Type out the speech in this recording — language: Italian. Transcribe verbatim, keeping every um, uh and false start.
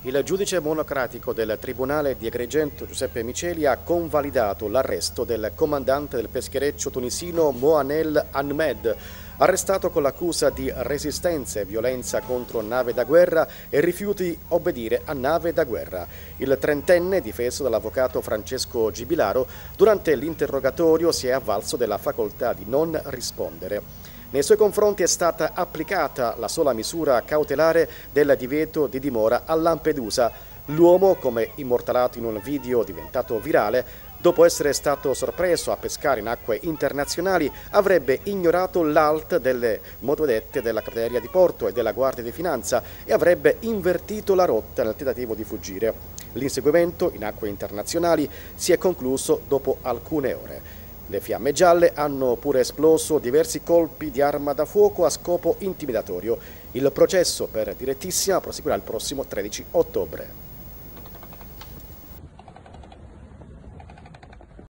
Il giudice monocratico del Tribunale di Agrigento Giuseppe Miceli ha convalidato l'arresto del comandante del peschereccio tunisino Moanel Ahmed, arrestato con l'accusa di resistenza e violenza contro nave da guerra e rifiuti di obbedire a nave da guerra. Il trentenne, difeso dall'avvocato Francesco Gibilaro, durante l'interrogatorio si è avvalso della facoltà di non rispondere. Nei suoi confronti è stata applicata la sola misura cautelare del divieto di dimora a Lampedusa. L'uomo, come immortalato in un video diventato virale, dopo essere stato sorpreso a pescare in acque internazionali, avrebbe ignorato l'A L T delle motovedette della Capitaneria di Porto e della Guardia di Finanza e avrebbe invertito la rotta nel tentativo di fuggire. L'inseguimento in acque internazionali si è concluso dopo alcune ore. Le fiamme gialle hanno pure esploso diversi colpi di arma da fuoco a scopo intimidatorio. Il processo per direttissima proseguirà il prossimo tredici ottobre.